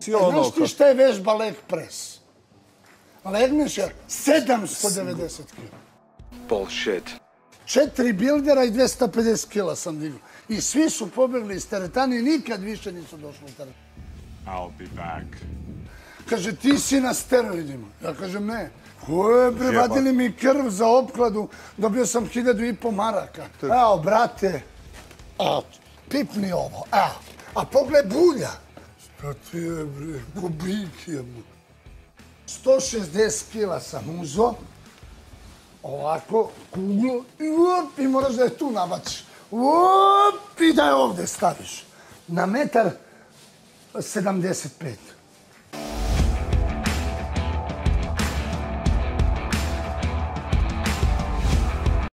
ti ono... Znaš ti šta je vežba leg press? Legneš je 790 kila. Bullshit. 4 bildera i 250 kila sam digao. I svi su pobjegli iz teretane i nikad više nisu došli u teretanu. I'll be back. Kaže, ti si na steroidima. Ja kažem, ne. Koje, bre, vadili mi krv za opkladu, dobio sam 1.500 maraka. Evo, brate, pipni ovo, evo. A pogled bulja. Šta ti je, bre, kubik je mu. 160 kila sam uzo, ovako, kuglu, i moraš da je tu nabaciš. I da je ovdje staviš. Na 1,75 m.